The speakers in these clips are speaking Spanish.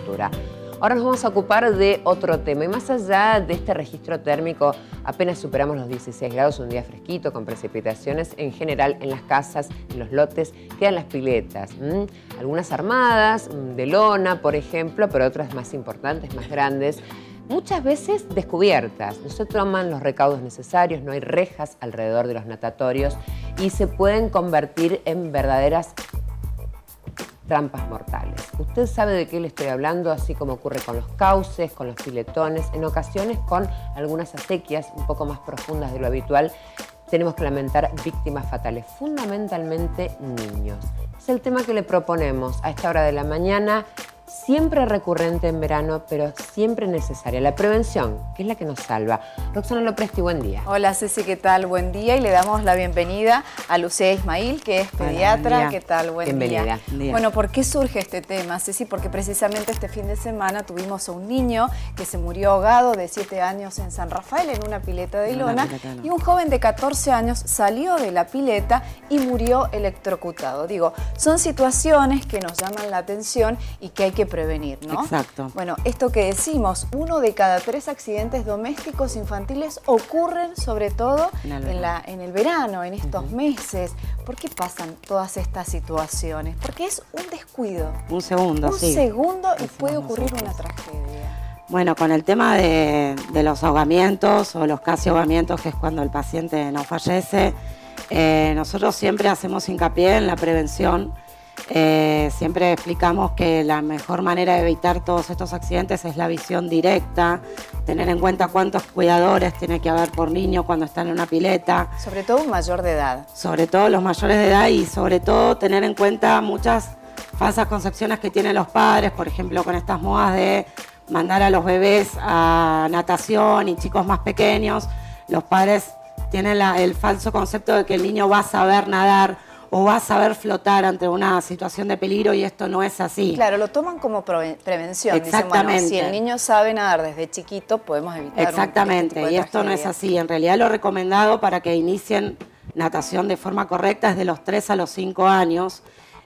temperatura. Ahora nos vamos a ocupar de otro tema y más allá de este registro térmico, apenas superamos los 16 grados, un día fresquito con precipitaciones. En general en las casas, en los lotes, quedan las piletas. Algunas armadas, de lona por ejemplo, pero otras más importantes, más grandes. Muchas veces descubiertas, no se toman los recaudos necesarios, no hay rejas alrededor de los natatorios y se pueden convertir en verdaderas trampas mortales. Usted sabe de qué le estoy hablando, así como ocurre con los cauces, con los piletones, en ocasiones con algunas acequias un poco más profundas de lo habitual. Tenemos que lamentar víctimas fatales, fundamentalmente niños. Es el tema que le proponemos a esta hora de la mañana, siempre recurrente en verano, pero siempre necesaria. La prevención, que es la que nos salva. Roxana Lopresti, buen día. Hola Ceci, ¿qué tal? Buen día. Y le damos la bienvenida a Lucía Ismail, que es pediatra. Hola, ¿Qué tal? Buen Bienvenida. día. Bueno, ¿por qué surge este tema, Ceci? Porque precisamente este fin de semana tuvimos a un niño que se murió ahogado de 7 años en San Rafael en una pileta de lona y un joven de 14 años salió de la pileta y murió electrocutado. Digo, son situaciones que nos llaman la atención y que hay que prevenir, ¿no? Exacto. Bueno, esto que decimos, 1 de cada 3 accidentes domésticos infantiles ocurren sobre todo en el verano, en estos meses. ¿Por qué pasan todas estas situaciones? Porque es un descuido. Un segundo, Un segundo y puede ocurrir una tragedia. Bueno, con el tema de los ahogamientos o los casi ahogamientos, que es cuando el paciente no fallece, nosotros siempre hacemos hincapié en la prevención. Siempre explicamos que la mejor manera de evitar todos estos accidentes es la visión directa, tener en cuenta cuántos cuidadores tiene que haber por niño cuando están en una pileta. Sobre todo un mayor de edad. Sobre todo los mayores de edad y sobre todo tener en cuenta muchas falsas concepciones que tienen los padres, por ejemplo con estas modas de mandar a los bebés a natación y chicos más pequeños. Los padres tienen el falso concepto de que el niño va a saber nadar o va a saber flotar ante una situación de peligro y esto no es así. Claro, lo toman como prevención. Exactamente. Dicen, bueno, si el niño sabe nadar desde chiquito, podemos evitar Exactamente, y esto no es así. En realidad lo recomendado para que inicien natación de forma correcta es de los 3 a los 5 años.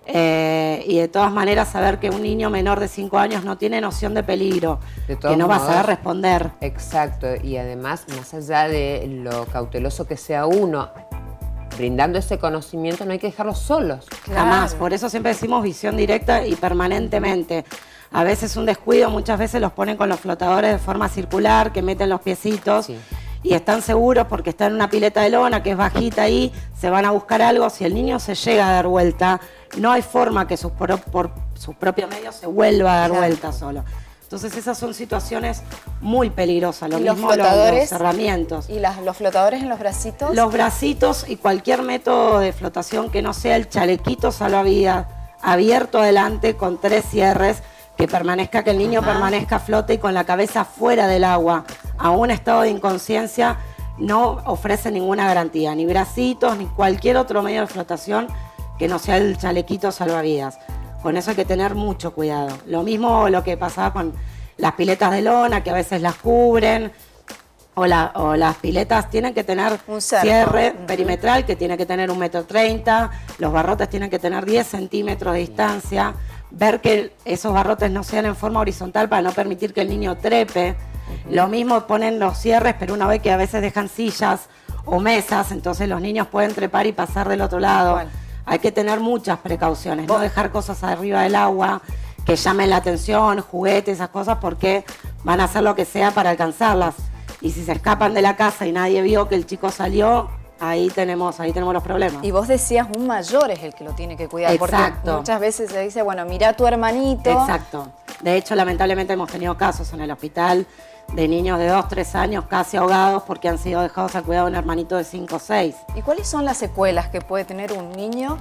Y de todas maneras saber que un niño menor de 5 años no tiene noción de peligro, que no va a saber responder. Exacto, y además, más allá de lo cauteloso que sea uno, brindando ese conocimiento, no hay que dejarlos solos. Claro. Jamás, por eso siempre decimos visión directa y permanentemente. A veces un descuido, muchas veces los ponen con los flotadores de forma circular, que meten los piecitos y están seguros porque está en una pileta de lona que es bajita ahí, se van a buscar algo. Si el niño se llega a dar vuelta, no hay forma que por sus propios medios se vuelva a dar vuelta solo. Entonces esas son situaciones muy peligrosas. Lo mismo los cerramientos. ¿Y los flotadores en los bracitos? Los bracitos y cualquier método de flotación que no sea el chalequito salvavidas abierto adelante con 3 cierres, que el niño permanezca a flote y con la cabeza fuera del agua. A un estado de inconsciencia no ofrece ninguna garantía, ni bracitos, ni cualquier otro medio de flotación que no sea el chalequito salvavidas. Con eso hay que tener mucho cuidado. Lo mismo lo que pasaba con las piletas de lona, que a veces las cubren, o las piletas tienen que tener un cierre perimetral, que tiene que tener 1,30 m, los barrotes tienen que tener 10 centímetros de distancia, ver que esos barrotes no sean en forma horizontal para no permitir que el niño trepe. Lo mismo ponen los cierres, pero una vez que a veces dejan sillas o mesas, entonces los niños pueden trepar y pasar del otro lado. Hay que tener muchas precauciones, no dejar cosas arriba del agua que llamen la atención, juguetes, esas cosas, porque van a hacer lo que sea para alcanzarlas. Y si se escapan de la casa y nadie vio que el chico salió, ahí tenemos los problemas. Y vos decías, un mayor es el que lo tiene que cuidar. Exacto. Porque muchas veces se dice, bueno, mira a tu hermanito. Exacto. De hecho, lamentablemente hemos tenido casos en el hospital de niños de 2, 3 años casi ahogados porque han sido dejados al cuidado de un hermanito de 5 o 6. ¿Y cuáles son las secuelas que puede tener un niño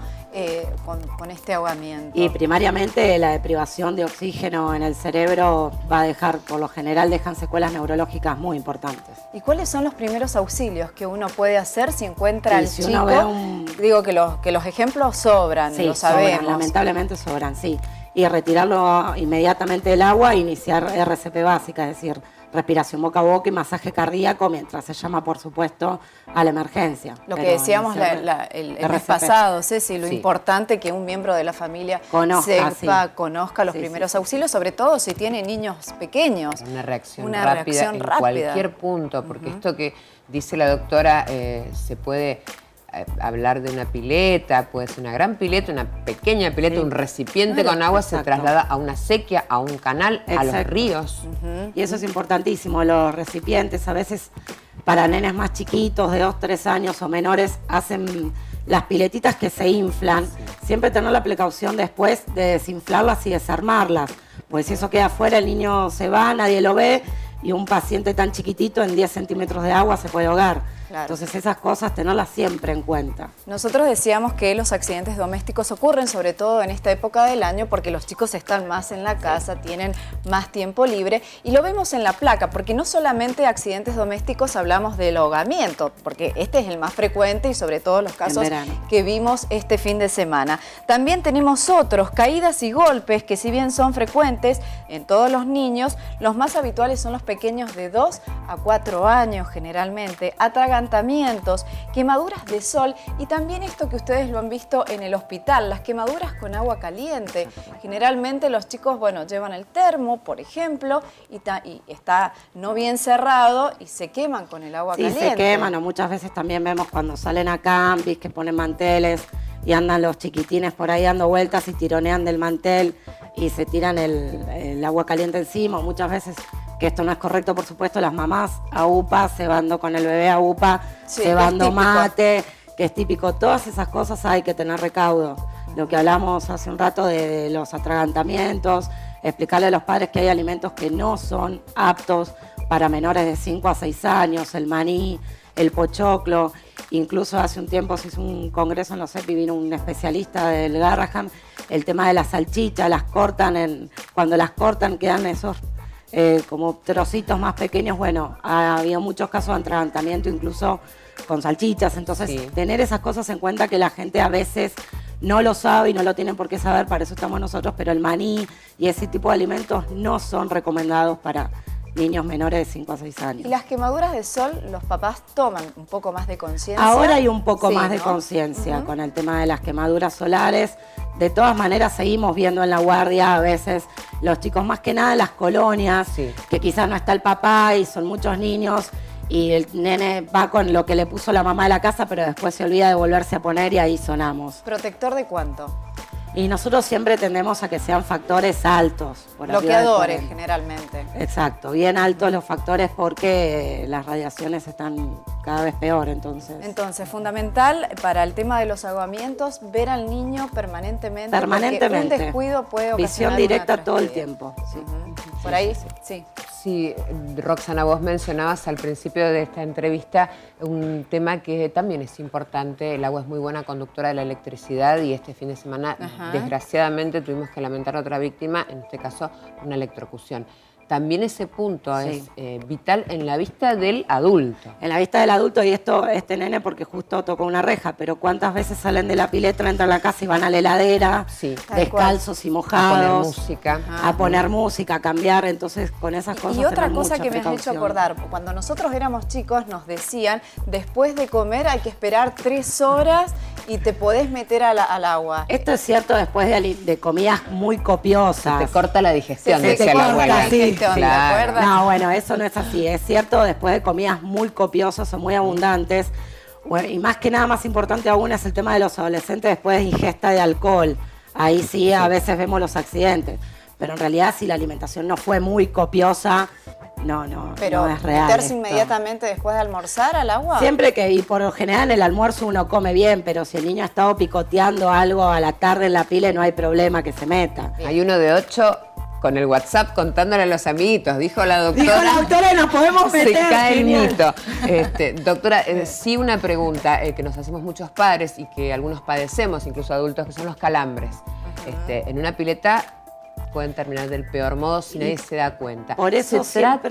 con este ahogamiento? Y primariamente la deprivación de oxígeno en el cerebro va a dejar, por lo general dejan secuelas neurológicas muy importantes. ¿Y cuáles son los primeros auxilios que uno puede hacer si encuentra al si chico? Digo que los ejemplos sobran, lo sabemos. Sobran, lamentablemente sobran, sí. Y retirarlo inmediatamente del agua e iniciar RCP básica, es decir, respiración boca a boca y masaje cardíaco, mientras se llama, por supuesto, a la emergencia. Lo que decíamos el mes pasado, Ceci, lo importante que un miembro de la familia conozca los primeros auxilios, sobre todo si tiene niños pequeños. Una reacción rápida en cualquier punto, porque esto que dice la doctora, se puede hablar de una pileta, puede ser una gran pileta, una pequeña pileta, un recipiente con agua, se traslada a una sequía, a un canal, a los ríos. Y eso es importantísimo, los recipientes a veces para nenes más chiquitos, de 2, 3 años o menores, hacen las piletitas que se inflan. Siempre tener la precaución después de desinflarlas y desarmarlas, porque si eso queda afuera el niño se va, nadie lo ve, y un paciente tan chiquitito en 10 centímetros de agua se puede ahogar. Claro. Entonces esas cosas tenerlas siempre en cuenta. Nosotros decíamos que los accidentes domésticos ocurren sobre todo en esta época del año porque los chicos están más en la casa, tienen más tiempo libre y lo vemos en la placa, porque no solamente accidentes domésticos hablamos del ahogamiento, porque este es el más frecuente y sobre todo los casos que vimos este fin de semana. También tenemos otros, caídas y golpes, que si bien son frecuentes en todos los niños, los más habituales son los pequeños de 2 a 4 años generalmente, atragantamientos, quemaduras de sol y también esto que ustedes lo han visto en el hospital, las quemaduras con agua caliente. Generalmente los chicos, bueno, llevan el termo, por ejemplo, y está no bien cerrado y se queman con el agua caliente. Sí, se queman, o muchas veces también vemos cuando salen a campis que ponen manteles y andan los chiquitines por ahí dando vueltas y tironean del mantel y se tiran el agua caliente encima, o muchas veces, que esto no es correcto, por supuesto, las mamás a UPA, cebando con el bebé a UPA, cebando mate, que es típico. Todas esas cosas hay que tener recaudo. Lo que hablamos hace un rato de los atragantamientos, explicarle a los padres que hay alimentos que no son aptos para menores de 5 a 6 años, el maní, el pochoclo. Incluso hace un tiempo se hizo un congreso en los EPI, vino un especialista del Garrahan, el tema de la salchicha, las cortan, cuando las cortan quedan esos como trocitos más pequeños. Bueno, ha habido muchos casos de atragantamiento incluso con salchichas, entonces tener esas cosas en cuenta, que la gente a veces no lo sabe y no lo tienen por qué saber, para eso estamos nosotros, pero el maní y ese tipo de alimentos no son recomendados para niños menores de 5 a 6 años. ¿Y las quemaduras de sol, los papás toman un poco más de conciencia? Ahora hay un poco más de conciencia con el tema de las quemaduras solares. De todas maneras seguimos viendo en la guardia a veces los chicos, más que nada en las colonias, que quizás no está el papá y son muchos niños y el nene va con lo que le puso la mamá de la casa, pero después se olvida de volverse a poner y ahí sonamos. ¿Protector de cuánto? Y nosotros siempre tendemos a que sean factores altos. Bloqueadores, generalmente. Exacto, bien altos los factores porque las radiaciones están cada vez peor, entonces. Entonces, fundamental para el tema de los ahogamientos, ver al niño permanentemente. Permanentemente. Porque un descuido puede ocasionar visión directa todo el tiempo. Por ahí, sí. Sí, Roxana, vos mencionabas al principio de esta entrevista un tema que también es importante. El agua es muy buena conductora de la electricidad y este fin de semana, desgraciadamente, tuvimos que lamentar a otra víctima, en este caso, una electrocución. También ese punto es vital en la vista del adulto. En la vista del adulto, y este nene porque justo tocó una reja, pero ¿cuántas veces salen de la pileta, entran a la casa y van a la heladera, descalzos y mojados? A poner música. A poner música, a cambiar, entonces con esas cosas. Y otra cosa que me has hecho acordar, cuando nosotros éramos chicos nos decían, después de comer hay que esperar 3 horas y te podés meter al agua. Esto es cierto después de comidas muy copiosas. Se te corta la digestión, decía la abuela. Claro. No, bueno, eso no es así. Es cierto, después de comidas muy copiosas o muy abundantes, bueno, y más que nada, más importante aún, es el tema de los adolescentes después de ingesta de alcohol. Ahí sí, a veces vemos los accidentes. Pero en realidad, si la alimentación no fue muy copiosa, no es real. ¿Meterse inmediatamente después de almorzar al agua? Siempre que, y por lo general en el almuerzo uno come bien, pero si el niño ha estado picoteando algo a la tarde en la pila, no hay problema que se meta. Hay uno de 8... con el WhatsApp contándole a los amiguitos, dijo la doctora. Dijo la doctora, nos podemos meter. Se cae el mito. Doctora, sí, una pregunta que nos hacemos muchos padres y que algunos padecemos, incluso adultos, que son los calambres. En una pileta pueden terminar del peor modo si nadie se da cuenta. Por eso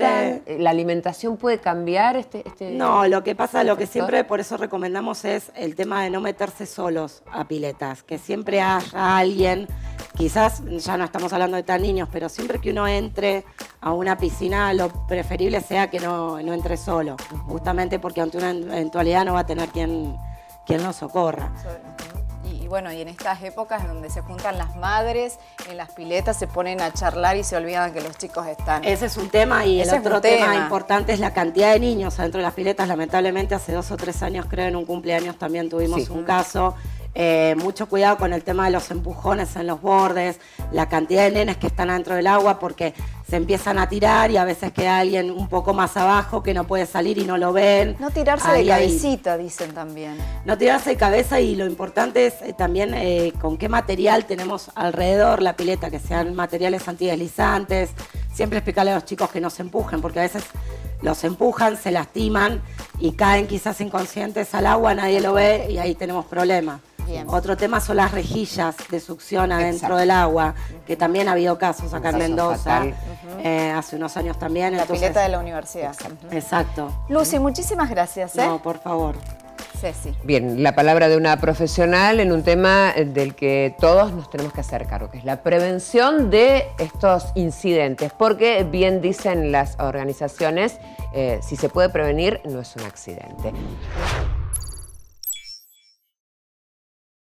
¿la alimentación puede cambiar No, lo que pasa, lo que siempre por eso recomendamos es el tema de no meterse solos a piletas, que siempre haya alguien, quizás ya no estamos hablando de tan niños, pero siempre que uno entre a una piscina, lo preferible sea que no entre solo, justamente porque ante una eventualidad no va a tener quien lo socorra. Y bueno, y en estas épocas donde se juntan las madres, en las piletas se ponen a charlar y se olvidan que los chicos están. Ese es un tema, y el otro tema importante es la cantidad de niños adentro de las piletas. Lamentablemente hace 2 o 3 años, creo, en un cumpleaños también tuvimos un caso. Mucho cuidado con el tema de los empujones en los bordes, la cantidad de nenes que están adentro del agua, porque se empiezan a tirar y a veces queda alguien un poco más abajo que no puede salir y no lo ven. No tirarse de cabecita, dicen también. No tirarse de cabeza, y lo importante es también con qué material tenemos alrededor la pileta, que sean materiales antideslizantes. Siempre explicarle a los chicos que no se empujen, porque a veces los empujan, se lastiman y caen quizás inconscientes al agua, nadie lo ve y ahí tenemos problemas. Bien. Otro tema son las rejillas de succión adentro del agua, que también ha habido casos acá en Mendoza, hace unos años también. La pileta de la universidad. Exacto. Lucy, muchísimas gracias. No, por favor. Ceci. Bien, la palabra de una profesional en un tema del que todos nos tenemos que hacer cargo, que es la prevención de estos incidentes, porque bien dicen las organizaciones, si se puede prevenir, no es un accidente.